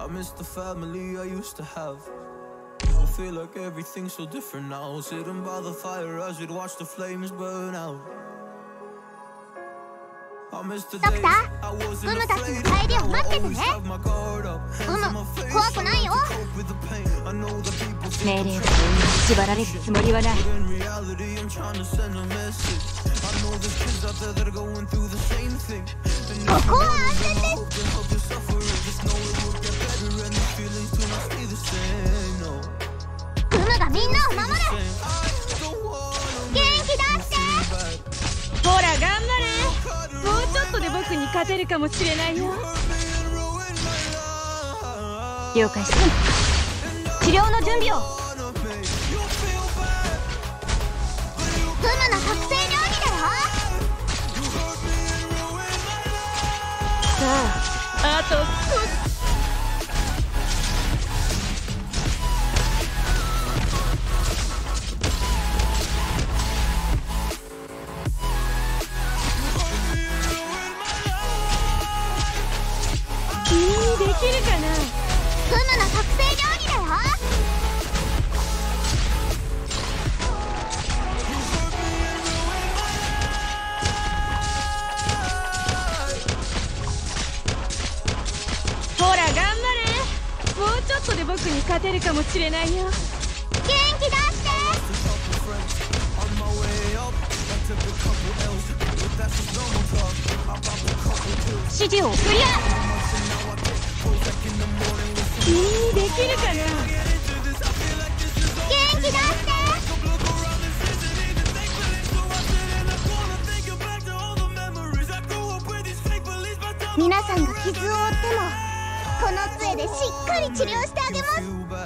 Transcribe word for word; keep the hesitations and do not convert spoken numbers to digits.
I miss the family I used to have. I feel like everything's so different now. Sitting by the fire as we'd watch the flames burn out. I miss the days I wasn't afraid. I always have my guard up. Hands on my face, so I can cope with the pain. I know that people think I'm trying. But in reality, I'm trying to send a message. I know there's kids out there that are going through the same thing. And if you hope to help your suffering, just know it will get better and the feelings do not stay the same. No. クムがみんなを守る。元気出して。 ほら頑張れ。もうちょっとで僕に勝てるかもしれないよ。了解した。治療の準備を。 クムの特製料理だよ。 さあ、あと少し。できるかな。 クムの特製料理だよ。 ほら頑張れ。もうちょっとで僕に勝てるかもしれないよ。元気出して。 指示をクリア。君できるかな。元気出して。皆さんが傷を負ってもこの杖でしっかり治療してあげます。